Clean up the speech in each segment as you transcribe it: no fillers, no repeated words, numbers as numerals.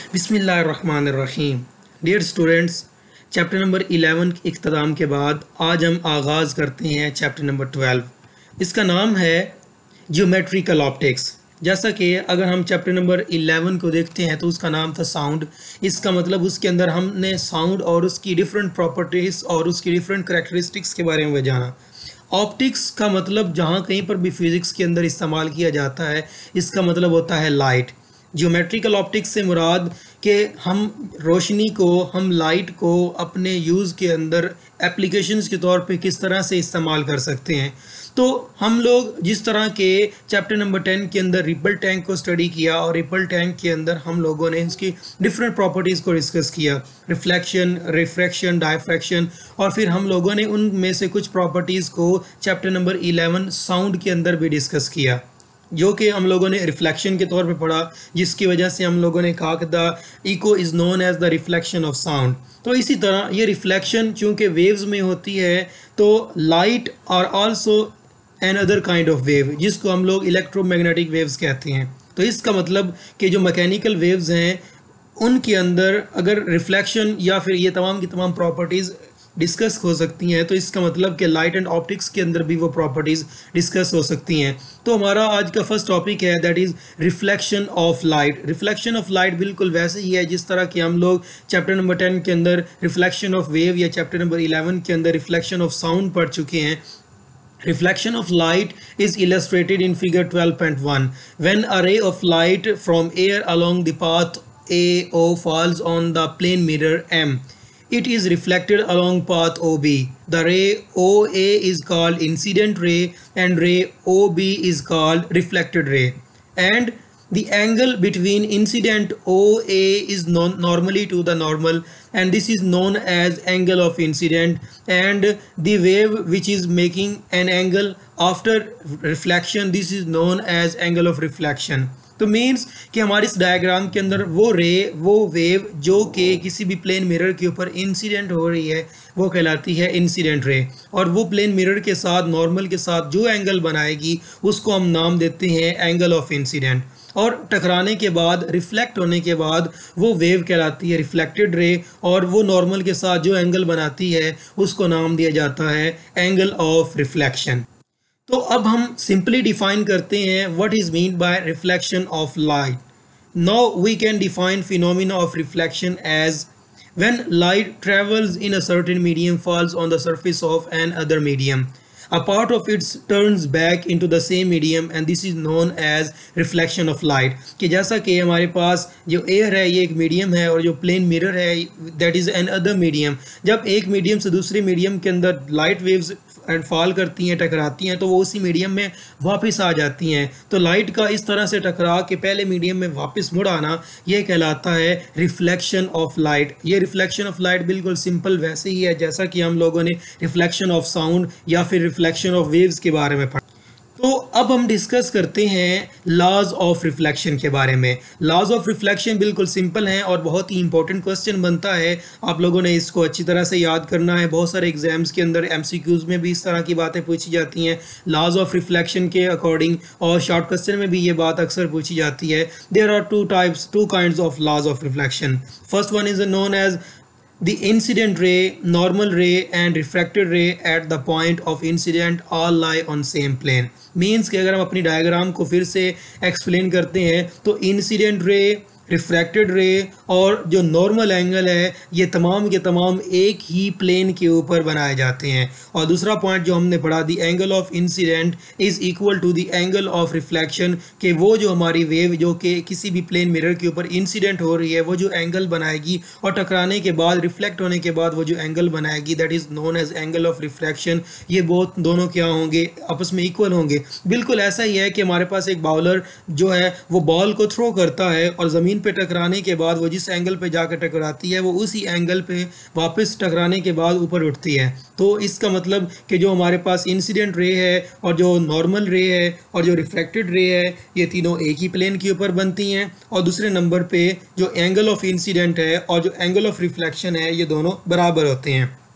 बिस्मिल्लाहिर्रहमानिर्रहीम। Dear students, chapter number 11 के इख्तिताम के बाद आज हम आगाज़ करते हैं चैप्टर नंबर 12। इसका नाम है ज्योमेट्रिकल ऑप्टिक्स। जैसा कि अगर हम चैप्टर नंबर 11 को देखते हैं तो उसका नाम था साउंड। इसका मतलब उसके अंदर हमने साउंड और उसकी डिफरेंट प्रॉपर्टीज़ और उसकी डिफरेंट करैक्टरिस्टिक्स के बारे में जाना। ऑप्टिक्स का मतलब जहाँ कहीं पर भी फिज़िक्स के अंदर इस्तेमाल किया जाता है, इसका मतलब होता है लाइट। ज्योमेट्रिकल ऑप्टिक्स से मुराद कि हम रोशनी को, हम लाइट को अपने यूज़ के अंदर एप्लीकेशंस के तौर पे किस तरह से इस्तेमाल कर सकते हैं। तो हम लोग जिस तरह के चैप्टर नंबर 10 के अंदर रिपल टैंक को स्टडी किया और रिपल टैंक के अंदर हम लोगों ने इसकी डिफरेंट प्रॉपर्टीज़ को डिस्कस किया, रिफ्लेक्शन, रिफ्रैक्शन, डायफ्रैक्शन, और फिर हम लोगों ने उनमें से कुछ प्रॉपर्टीज़ को चैप्टर नंबर 11 साउंड के अंदर भी डिस्कस किया, जो कि हम लोगों ने रिफ्लेक्शन के तौर पे पढ़ा, जिसकी वजह से हम लोगों ने कहा कि the echo is known as the reflection of sound. तो इसी तरह ये रिफ्लेक्शन चूँकि वेव्स में होती है, तो लाइट और also another kind of wave, जिसको हम लोग इलेक्ट्रोमैग्नेटिक वेव्स कहते हैं। तो इसका मतलब कि जो मैकेनिकल वेव्स हैं उनके अंदर अगर रिफ्लेक्शन या फिर ये तमाम की तमाम प्रॉपर्टीज़ डिस्कस हो सकती हैं, तो इसका मतलब कि लाइट एंड ऑप्टिक्स के अंदर भी वो प्रॉपर्टीज़ डिस्कस हो सकती हैं। तो हमारा आज का फर्स्ट टॉपिक है, that is reflection of light. Reflection of light बिल्कुल वैसे ही है जिस तरह कि हम लोग चैप्टर नंबर 10 के अंदर रिफ्लेक्शन ऑफ वेव या चैप्टर नंबर 11 के अंदर रिफ्लेक्शन ऑफ साउंड पढ़ चुके हैं। Reflection of light is illustrated in figure 12.1. When a ray of light from air along the path AO falls on the plane mirror M, it is reflected along path OB. The ray OA is called incident ray and ray OB is called reflected ray. And the angle between incident OA is normally to the normal, and this is known as angle of incident, and the wave which is making an angle after reflection, this is known as angle of reflection. तो means कि हमारे इस diagram के अंदर वो रे, वो wave जो कि किसी भी प्लेन मिरर के ऊपर इंसिडेंट हो रही है, वो कहलाती है इंसिडेंट रे। और वो प्लेन मिरर के साथ, नॉर्मल के साथ जो एंगल बनाएगी उसको हम नाम देते हैं एंगल ऑफ इंसिडेंट। और टकराने के बाद, रिफ्लेक्ट होने के बाद वो वेव कहलाती है रिफ्लेक्टेड रे, और वो नॉर्मल के साथ जो एंगल बनाती है उसको नाम दिया जाता है एंगल ऑफ रिफ्लेक्शन। तो अब हम सिंपली डिफाइन करते हैं what is mean by reflection of light. Now we can define phenomena of reflection as when light travels in a certain medium falls on the surface of another medium, a part of it turns back into the same medium and this is known as reflection of light। कि जैसा कि हमारे पास जो air है ये एक medium है और जो प्लेन मिरर है that is another medium. जब एक मीडियम से दूसरे मीडियम के अंदर लाइट वेव्स एंड फॉल करती हैं, टकराती हैं, तो वो उसी मीडियम में वापस आ जाती हैं। तो लाइट का इस तरह से टकरा के पहले मीडियम में वापस मुड़ आना, ये कहलाता है रिफ्लेक्शन ऑफ लाइट। ये रिफ्लेक्शन ऑफ लाइट बिल्कुल सिंपल वैसे ही है जैसा कि हम लोगों ने रिफ्लेक्शन ऑफ साउंड या फिर रिफ्लेक्शन ऑफ वेव्स के बारे में पढ़ा। तो अब हम डिस्कस करते हैं लॉज ऑफ रिफ्लेक्शन के बारे में। लॉज ऑफ रिफ्लेक्शन बिल्कुल सिंपल हैं और बहुत ही इंपॉर्टेंट क्वेश्चन बनता है। आप लोगों ने इसको अच्छी तरह से याद करना है। बहुत सारे एग्जाम्स के अंदर एमसीक्यूज में भी इस तरह की बातें पूछी जाती हैं लॉज ऑफ रिफ्लेक्शन के अकॉर्डिंग, और शॉर्ट क्वेश्चन में भी ये बात अक्सर पूछी जाती है। There are two kinds of laws of reflection. First one is known as the incident ray, normal ray and refracted ray at the point of incident all lie on same plane। Means कि अगर हम अपनी diagram को फिर से explain करते हैं तो इंसिडेंट रे, रिफ्रैक्टेड रे और जो नॉर्मल एंगल है ये तमाम के तमाम एक ही प्लेन के ऊपर बनाए जाते हैं। और दूसरा पॉइंट जो हमने पढ़ा, the angle of incident is equal to the angle of reflection, कि वो जो हमारी वेव जो कि किसी भी प्लेन मिरर के ऊपर इंसिडेंट हो रही है, वो जो एंगल बनाएगी और टकराने के बाद, रिफ्लेक्ट होने के बाद वो जो एंगल बनाएगी, that is known as angle of refraction. ये बहुत दोनों क्या होंगे, आपस में इक्वल होंगे। बिल्कुल ऐसा ही है कि हमारे पास एक बाउलर जो है वो बॉल को थ्रो करता है और ज़मीन पे टकराने के बाद वो जिस एंगल पे जाकर टकराती है वो उसी एंगल पे वापस टकराने के बाद ऊपर उठती है। तो इसका मतलब कि जो हमारे पास इंसिडेंट रे है और जो नॉर्मल रे है और जो रिफ्रैक्टेड रे है, ये तीनों एक ही प्लेन के ऊपर बनती हैं। और दूसरे नंबर पे जो एंगल ऑफ इंसिडेंट है और जो एंगल ऑफ रिफ्लेक्शन है, ये दोनों बराबर होते हैं।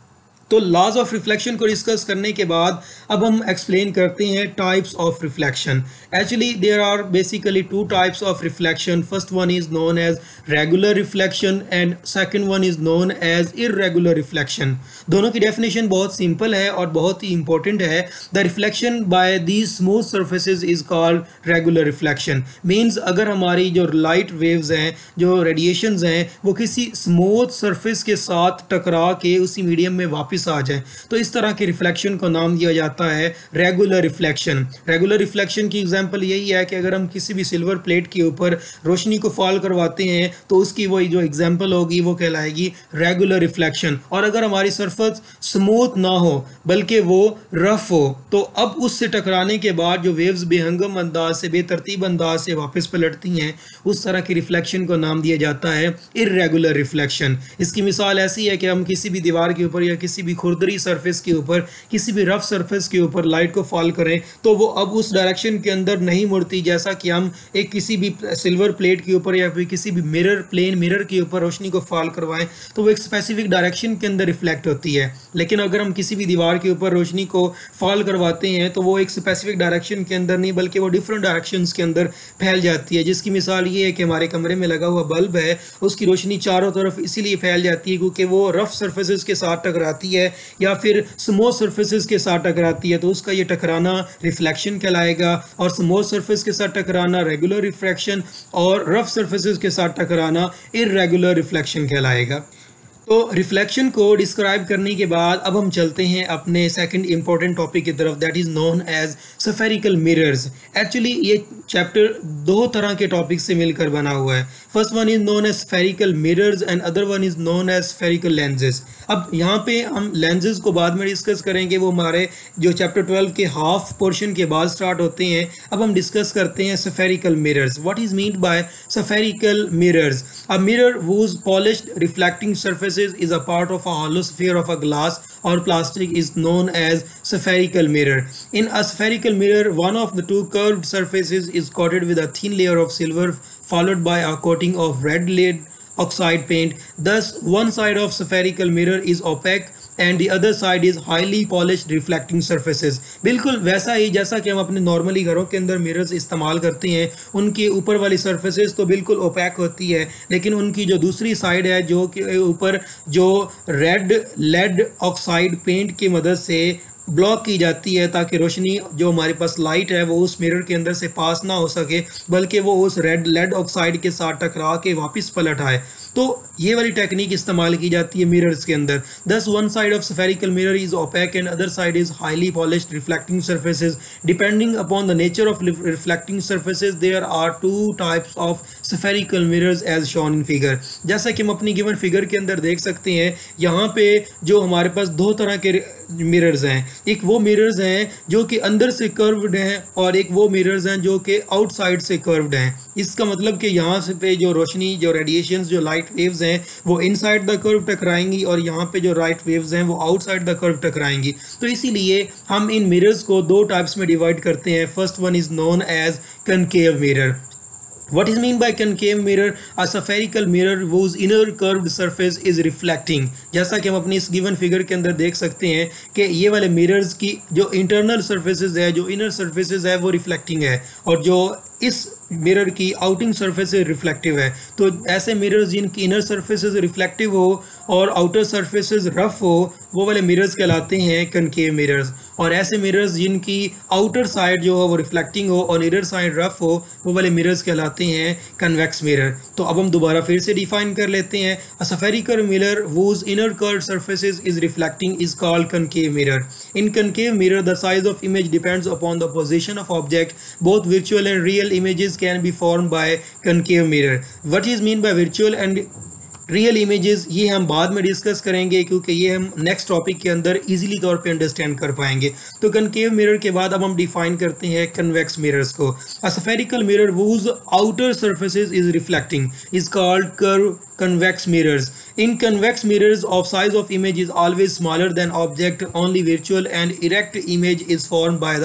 तो लॉज ऑफ रिफ्लेक्शन को डिस्कस करने के बाद अब हम एक्सप्लेन करते हैं types of reflection. Actually there are basically two types of reflection. First one is known as regular reflection and second one is known as irregular reflection. दोनों की डेफिनेशन बहुत सिंपल है और बहुत ही इंपॉर्टेंट है। The reflection by these smooth surfaces is called regular reflection. Means अगर हमारी जो लाइट वेव्स हैं, जो रेडिएशंस हैं, वो किसी स्मूथ सरफेस के साथ टकरा के उसी मीडियम में वापस आ जाए, तो इस तरह के रिफ्लेक्शन को नाम दिया जाता है रेगुलर रिफ्लेक्शन। रेगुलर रिफ्लेक्शन की एग्जांपल यही है कि अगर हम किसी भी सिल्वर प्लेट के ऊपर रोशनी को फॉल करवाते हैं तो उसकी वही जो एग्जांपल होगी वो कहलाएगी रेगुलर रिफ्लेक्शन। और अगर हमारी सरफेस स्मूथ ना हो बल्कि वो रफ हो, तो अब उससे टकराने के बाद जो वेव्स बेहंगम अंदाज से, बेतरतीब अंदाज से वापस पलटती हैं, उस तरह की रिफ्लेक्शन को नाम दिया जाता है इररेगुलर रिफ्लेक्शन। इसकी मिसाल ऐसी है कि हम किसी भी दीवार के ऊपर या किसी भी खुरदरी सरफेस के ऊपर, किसी भी रफ सरफेस के ऊपर लाइट को फॉल करें तो वो अब उस डायरेक्शन के अंदर नहीं मुड़ती जैसा कि हम एक किसी भी सिल्वर प्लेट के ऊपर या फिर किसी भी मिरर, प्लेन मिरर के ऊपर रोशनी को फॉल करवाएं तो वो एक स्पेसिफिक डायरेक्शन के अंदर रिफ्लेक्ट होती है। लेकिन अगर हम किसी भी दीवार के ऊपर रोशनी को फॉल करवाते हैं तो वो एक स्पेसिफिक डायरेक्शन के अंदर नहीं बल्कि वो डिफरेंट डायरेक्शंस के अंदर फैल जाती है। जिसकी मिसाल ये है कि हमारे कमरे में लगा हुआ बल्ब है, उसकी रोशनी चारों तरफ इसीलिए फैल जाती है क्योंकि वो रफ सरफेसेस के साथ टकराती है या फिर स्मूथ सरफेसेस के साथ टकराती है, तो उसका ये टकराना रिफ्लेक्शन कहलाएगा। और स्मूथ सरफेस के साथ टकराना रेगुलर रिफ्लेक्शन और रफ सरफेसेस के साथ टकराना इररेगुलर रिफ्लेक्शन कहलाएगा। तो रिफ्लेक्शन को डिस्क्राइब करने के बाद अब हम चलते हैं अपने सेकंड इंपॉर्टेंट टॉपिक की तरफ, that is known as spherical mirrors. Actually ये चैप्टर दो तरह के टॉपिक से मिलकर बना हुआ है। First one is known as spherical mirrors and other one is known as spherical lenses. अब यहाँ पे हम लेंसेज को बाद में डिस्कस करेंगे, वो हमारे जो चैप्टर 12 के हाफ पोर्शन के बाद स्टार्ट होते हैं। अब हम डिस्कस करते हैं spherical mirrors. What is mean by spherical mirrors? A mirror whose polished reflecting surfaces is a part of a hollow sphere of a glass or plastic is known as spherical mirror. In a spherical mirror, one of the two curved surfaces is coated with a thin layer of silver followed by a coating of red lead oxide paint. Thus, one side of spherical mirror is opaque and the other side is highly polished reflecting surfaces. बिल्कुल वैसा ही जैसा कि हम अपने normally घरों के अंदर mirrors इस्तेमाल करते हैं, उनके ऊपर वाली सरफेसेस तो बिल्कुल ओपैक होती है, लेकिन उनकी जो दूसरी साइड है जो कि ऊपर जो रेड लेड ऑक्साइड पेंट की मदद से ब्लॉक की जाती है ताकि रोशनी जो हमारे पास लाइट है वो उस मिरर के अंदर से पास ना हो सके बल्कि वो उस रेड लेड ऑक्साइड के साथ टकरा के वापस पलट आए। तो ये वाली टेक्निक इस्तेमाल की जाती है मिरर्स के अंदर। Thus one side of spherical mirror is opaque and other side is highly polished reflecting surfaces. Depending upon the nature of reflecting surfaces there are two types of spherical mirrors as shown in figure. जैसा कि हम अपनी given figure के अंदर देख सकते हैं, यहाँ पे जो हमारे पास दो तरह के मिरर्स हैं, एक वो मिरर्स हैं जो कि अंदर से कर्व्ड हैं और एक वो मिरर्स हैं जो कि आउटसाइड से कर्व्ड हैं। इसका मतलब कि यहाँ से पे जो रोशनी, जो रेडिएशंस, जो लाइट वेव्स हैं वो इनसाइड द कर्व टकराएंगी और यहाँ पे जो राइट वेव्स हैं वो आउटसाइड द कर्व टकराएंगी। तो इसीलिए हम इन मिरर्स को दो टाइप्स में डिवाइड करते हैं। First one is known as concave mirror. What is mean by concave mirror? A spherical mirror whose inner curved surface is reflecting. जैसा कि हम अपनी इस गिवन फिगर के अंदर देख सकते हैं कि ये वाले मिरर्स की जो इंटरनल सर्फेसेज है, जो इनर सर्फेसेज है वो रिफ्लेक्टिंग है और जो इस मिरर की आउटिंग सरफेस रिफ्लेक्टिव है। तो ऐसे मिरर्स जिनकी इनर सर्फेसेज रिफ्लेक्टिव हो और आउटर सर्फेसेज रफ हो वो वाले मिरर्स कहलाते हैं कनकेव मिरर्स। और ऐसे मिरर्स जिनकी आउटर साइड जो हो वो रिफ्लेक्टिंग हो और इनर साइड रफ हो वो वाले मिरर्स कहलाते हैं कन्वेक्स मिरर। तो अब हम दोबारा फिर से डिफाइन कर लेते हैं। A spherical mirror whose inner curved surfaces is reflecting is called concave mirror. In concave mirror, the size of image depends upon the position of object. Both virtual and real images can be formed by concave mirror. What is mean by virtual and real images ये हम बाद में discuss करेंगे क्योंकि ये हम next topic के अंदर इजीली तौर पे अंडरस्टैंड कर पाएंगे। तो कनकेव मिरर के बाद अब हम डिफाइन करते हैं कन्वेक्स मिरर्स को। A spherical mirror whose outer surfaces is reflecting is called curve convex mirrors. In convex mirrors, of size of image is always smaller than object. Only virtual and erect image is formed by the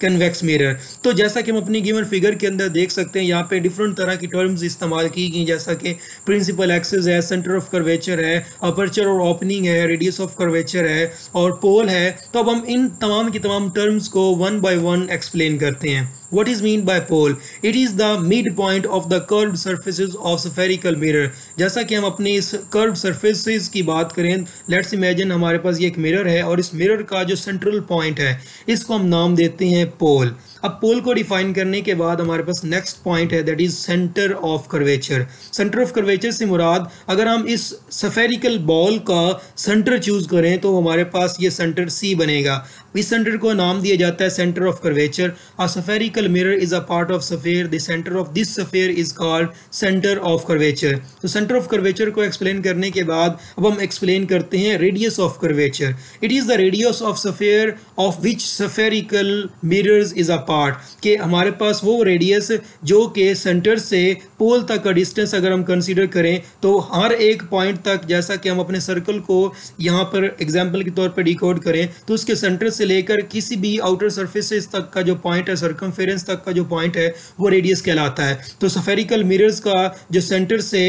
convex mirror. तो जैसा कि हम अपनी given figure के अंदर देख सकते हैं, यहाँ पे डिफरेंट तरह की टर्म्स इस्तेमाल की गई, जैसा कि प्रिंसिपल एक्सिस है, सेंटर ऑफ कर्वेचर है, अपर्चर और ओपनिंग है, रेडियस ऑफ कर्वेचर है और पोल है। तो अब हम इन तमाम की तमाम टर्म्स को वन बाय वन एक्सप्लेन करते हैं। What is mean by pole? It is the midpoint of the curved surfaces of spherical mirror। जैसा कि हम अपनी इस curved surfaces की बात करें, let's imagine हमारे पास ये एक मिरर है और इस मिरर का जो सेंट्रल पॉइंट है इसको हम नाम देते हैं पोल। अब पोल को डिफाइन करने के बाद हमारे पास नेक्स्ट पॉइंट है, that is centre of curvature. Centre of curvature से मुराद, अगर हम इस स्फेरिकल बॉल का सेंटर चूज करें तो हमारे पास ये सेंटर सी बनेगा। इस सेंटर को नाम दिया जाता है centre of curvature. A spherical mirror is a part of sphere, the centre of this sphere is called centre of curvature. तो सेंटर ऑफ कर्वेचर को एक्सप्लेन करने के बाद अब हम एक्सप्लेन करते हैं radius of curvature. It is the radius of sphere of which spherical mirrors is a part, कि हमारे पास वो रेडियस जो कि सेंटर से पोल तक का डिस्टेंस अगर हम कंसीडर करें तो हर एक पॉइंट तक, जैसा कि हम अपने सर्कल को यहाँ पर एग्जांपल के तौर पर डिकोड करें तो उसके सेंटर से लेकर किसी भी आउटर सरफेसेस तक का जो पॉइंट है, सर्कमफेरेंस तक का जो पॉइंट है, वो रेडियस कहलाता है। तो स्फेरिकल मिरर्स का जो सेंटर से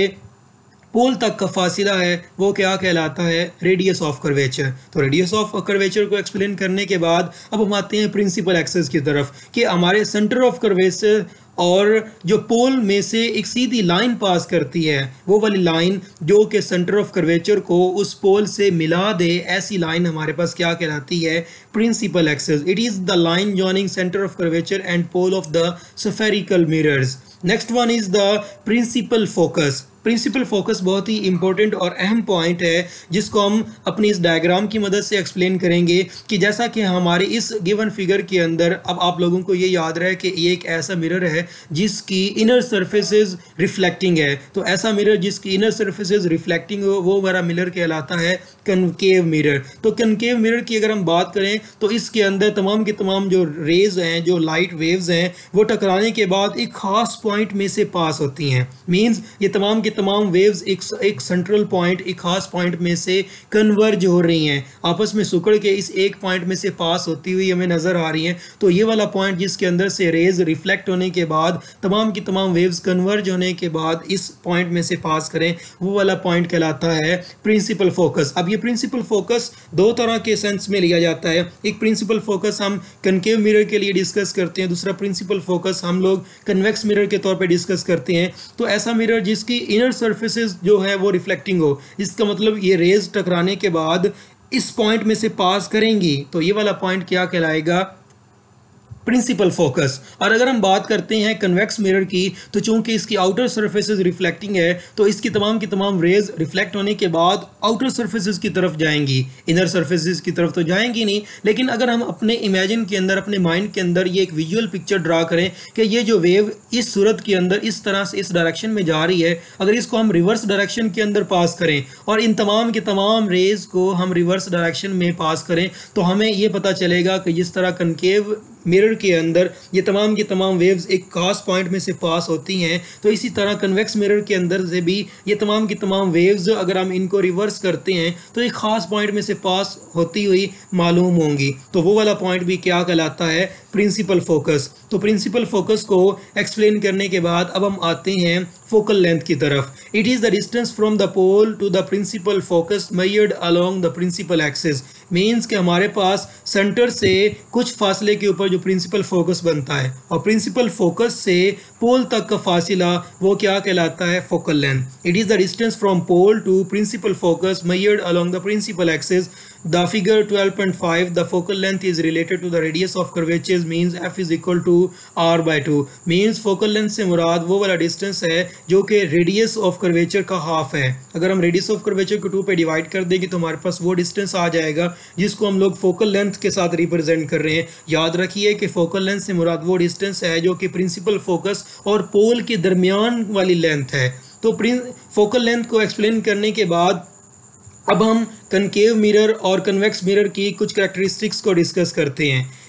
पोल तक का फासिला है वो क्या कहलाता है, रेडियस ऑफ कर्वेचर। तो रेडियस ऑफ कर्वेचर को एक्सप्लेन करने के बाद अब हम आते हैं प्रिंसिपल एक्सिस की तरफ, कि हमारे सेंटर ऑफ कर्वेचर और जो पोल में से एक सीधी लाइन पास करती है, वो वाली लाइन जो कि सेंटर ऑफ कर्वेचर को उस पोल से मिला दे, ऐसी लाइन हमारे पास क्या कहलाती है, principal axis. It is the line joining centre of curvature and pole of the spherical mirrors. Next one is the principal focus. Principal focus बहुत ही इंपॉर्टेंट और अहम पॉइंट है जिसको हम अपनी इस डायग्राम की मदद से एक्सप्लेन करेंगे, कि जैसा कि हमारे इस गिवन फिगर के अंदर, अब आप लोगों को ये याद रहे कि ये एक ऐसा मिरर है जिसकी इनर सरफेसेस रिफ्लेक्टिंग है। तो ऐसा मिरर जिसकी इनर सरफेसेस रिफ्लेक्टिंग हो वो हमारा मिरर कहलाता है कनकेव मिरर। तो कनकेव मिरर की अगर हम बात करें तो इसके अंदर तमाम के तमाम जो रेज हैं, जो लाइट वेव्स हैं, वो टकराने के बाद एक खास पॉइंट में से पास होती हैं। मींस ये तमाम के तमाम वेव्स एक सेंट्रल पॉइंट, एक खास पॉइंट में से कन्वर्ज हो रही हैं, आपस में सुकड़ के इस एक पॉइंट में से पास होती हुई हमें नजर आ रही हैं। तो ये वाला पॉइंट जिसके अंदर से रेज रिफ्लेक्ट होने के बाद तमाम की तमाम वेव्स कन्वर्ज होने के बाद इस पॉइंट में से पास करें, वो वाला पॉइंट कहलाता है प्रिंसिपल फोकस। अब ये प्रिंसिपल फोकस दो तरह के सेंस में लिया जाता है। एक प्रिंसिपल फोकस हम कनकेव मिरर के लिए डिस्कस करते हैं, दूसरा प्रिंसिपल फोकस हम लोग कन्वेक्स मिरर के तौर पे डिस्कस करते हैं। तो ऐसा मिरर जिसकी इनर सरफेसेस जो है वो रिफ्लेक्टिंग हो, इसका मतलब ये रेज टकराने के बाद इस पॉइंट में से पास करेंगी, तो ये वाला पॉइंट क्या कहलाएगा, प्रिंसिपल फोकस। और अगर हम बात करते हैं कन्वेक्स मिरर की, तो चूंकि इसकी आउटर सरफेसेस रिफ्लेक्टिंग है तो इसकी तमाम की तमाम रेज रिफ्लेक्ट होने के बाद आउटर सरफेसेस की तरफ जाएंगी, इनर सरफेसेस की तरफ तो जाएंगी नहीं। लेकिन अगर हम अपने इमेजिन के अंदर, अपने माइंड के अंदर ये एक विजुअल पिक्चर ड्रा करें कि ये जो वेव इस सूरत के अंदर इस तरह से इस डायरेक्शन में जा रही है, अगर इसको हम रिवर्स डायरेक्शन के अंदर पास करें और इन तमाम के तमाम रेज को हम रिवर्स डायरेक्शन में पास करें, तो हमें ये पता चलेगा कि जिस तरह कनकेव मिरर के अंदर ये तमाम की तमाम वेव्स एक खास पॉइंट में से पास होती हैं, तो इसी तरह कन्वेक्स मिरर के अंदर से भी ये तमाम की तमाम वेव्स अगर हम इनको रिवर्स करते हैं तो एक खास पॉइंट में से पास होती हुई मालूम होंगी। तो वो वाला पॉइंट भी क्या कहलाता है, प्रिंसिपल फोकस। तो प्रिंसिपल फोकस को एक्सप्लेन करने के बाद अब हम आते हैं फोकल लेंथ की तरफ। It is the distance from the pole to the principal focus measured along the principal axis. Means कि हमारे पास सेंटर से कुछ फासले के ऊपर जो प्रिंसिपल फोकस बनता है और प्रिंसिपल फोकस से पोल तक का फासिला वो क्या कहलाता है, focal length. It is the distance from pole to principal focus measured along the principal axis. The figure 12.5, the focal length is related to the radius of curvature, means f is equal to r by 2। means focal length से मुराद वो वाला distance है जो कि radius of curvature का half है। अगर हम रेडियस ऑफ कर्वेचर को 2 पे डिवाइड कर देंगे तो हमारे पास वो डिस्टेंस आ जाएगा जिसको हम लोग फोकल लेंथ के साथ रिप्रेजेंट कर रहे हैं। याद रखिए कि फोकल लेंथ से मुराद वो डिस्टेंस है जो कि प्रिंसिपल फोकस और पोल के दरमियान वाली लेंथ है। तो फोकल लेंथ को एक्सप्लेन करने के बाद अब हम कनकेव मिरर और कन्वेक्स मिरर की कुछ कैरेक्टरिस्टिक्स को डिस्कस करते हैं।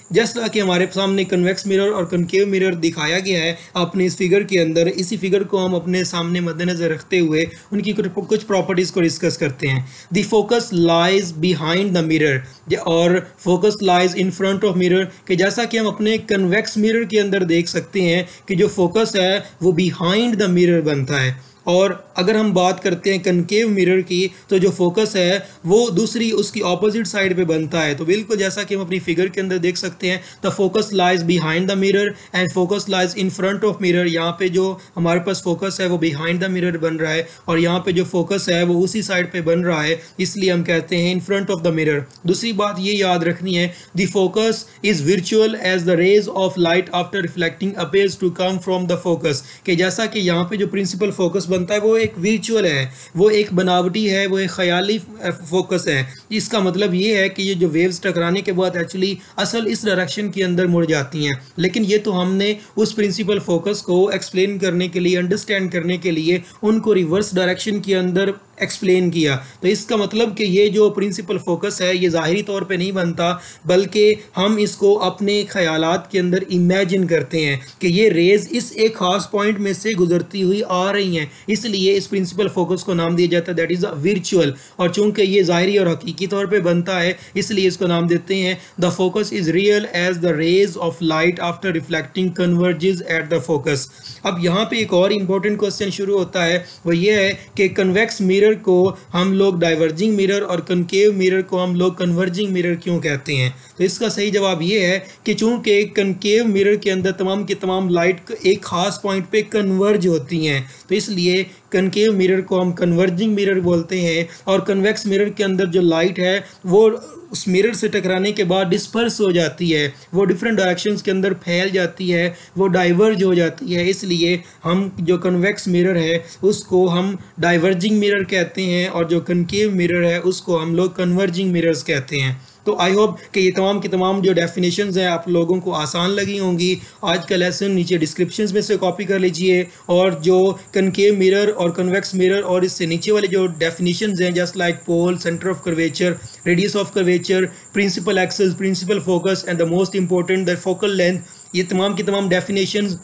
जैसा कि हमारे सामने कन्वेक्स मिरर और कनकेव मिरर दिखाया गया है अपने इस फिगर के अंदर, इसी फिगर को हम अपने सामने मद्देनजर रखते हुए उनकी कुछ प्रॉपर्टीज़ को डिस्कस करते हैं। The focus lies behind the mirror और focus lies in front of mirror, कि जैसा कि हम अपने कन्वेक्स मिरर के अंदर देख सकते हैं कि जो फोकस है वो बिहाइंड द मिरर बनता है। और अगर हम बात करते हैं कनकेव मिरर की, तो जो फोकस है वो दूसरी उसकी ऑपोजिट साइड पे बनता है। तो बिल्कुल जैसा कि हम अपनी फिगर के अंदर देख सकते हैं, the focus lies behind the mirror and focus lies in front of mirror. यहाँ पे जो हमारे पास फोकस है वो बिहाइंड द मिरर बन रहा है और यहाँ पे जो फोकस है वो उसी साइड पे बन रहा है, इसलिए हम कहते हैं in front of the mirror. दूसरी बात ये याद रखनी है, the focus is virtual as the rays of light after reflecting appears to come from the focus, कि जैसा कि यहाँ पे जो प्रिंसिपल फोकस बनता है वो एक वर्चुअल है, वो एक बनावटी है, वो एक ख्याली फोकस है। इसका मतलब ये है कि ये जो वेव्स टकराने के बाद एक्चुअली असल इस डायरेक्शन के अंदर मुड़ जाती हैं, लेकिन ये तो हमने उस प्रिंसिपल फोकस को एक्सप्लेन करने के लिए, अंडरस्टैंड करने के लिए उनको रिवर्स डायरेक्शन के अंदर एक्सप्लेन किया। तो इसका मतलब कि ये जो प्रिंसिपल फोकस है ये ज़ाहिरी तौर पे नहीं बनता, बल्कि हम इसको अपने ख्यालात के अंदर इमेजिन करते हैं कि ये रेज इस एक ख़ास पॉइंट में से गुजरती हुई आ रही हैं, इसलिए इस प्रिंसिपल फोकस को नाम दिया जाता है दैट इज़ अ वर्चुअल। और चूंकि ये ज़ाहिरी और हकीकी तौर पे बनता है, इसलिए इसको नाम देते हैं the focus is real as the rays of light after reflecting converges at the focus. अब यहाँ पे एक और इम्पोर्टेंट क्वेश्चन शुरू होता है, वो ये है कि कन्वेक्स मिरर को हम लोग डाइवर्जिंग मिरर और कनकेव मिरर को हम लोग कन्वर्जिंग मिरर क्यों कहते हैं। तो इसका सही जवाब ये है कि चूंकि कनकेव मिरर के अंदर तमाम की तमाम लाइट एक खास पॉइंट पे कन्वर्ज होती हैं, तो इसलिए कनकेव मिरर को हम कन्वर्जिंग मिरर बोलते हैं। और कन्वेक्स मिरर के अंदर जो लाइट है वो उस मिरर से टकराने के बाद डिस्पर्स हो जाती है, वो डिफरेंट डायरेक्शंस के अंदर फैल जाती है, वो डाइवर्ज हो जाती है, इसलिए हम जो कन्वेक्स मिरर है उसको हम डाइवर्जिंग मिरर कहते हैं और जो कनकेव मिरर है उसको हम लोग कन्वर्जिंग मिरर्स कहते हैं। तो आई होप कि ये तमाम की तमाम जो डेफिनेशंस हैं आप लोगों को आसान लगी होंगी। आज का लेसन नीचे डिस्क्रिप्शंस में से कॉपी कर लीजिए और जो कनकेव मिरर और कन्वेक्स मिरर और इससे नीचे वाले जो डेफिनेशंस हैं just like pole, centre of curvature, radius of curvature, principal axes, principal focus and the most important the focal length, ये तमाम की तमाम डेफिनेशंस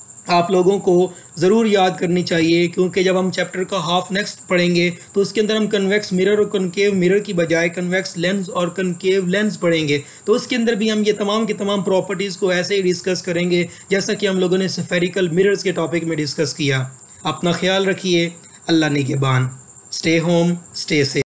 आप लोगों को ज़रूर याद करनी चाहिए, क्योंकि जब हम चैप्टर का हाफ नेक्स्ट पढ़ेंगे तो उसके अंदर हम कन्वेक्स मिरर और कनकेव मिरर की बजाय कन्वेक्स लेंस और कनकेव लेंस पढ़ेंगे। तो उसके अंदर भी हम ये तमाम की तमाम प्रॉपर्टीज़ को ऐसे ही डिस्कस करेंगे जैसा कि हम लोगों ने स्फेरिकल मिरर्स के टॉपिक में डिस्कस किया। अपना ख्याल रखिए, अल्लाह निगहबान। Stay home, stay safe.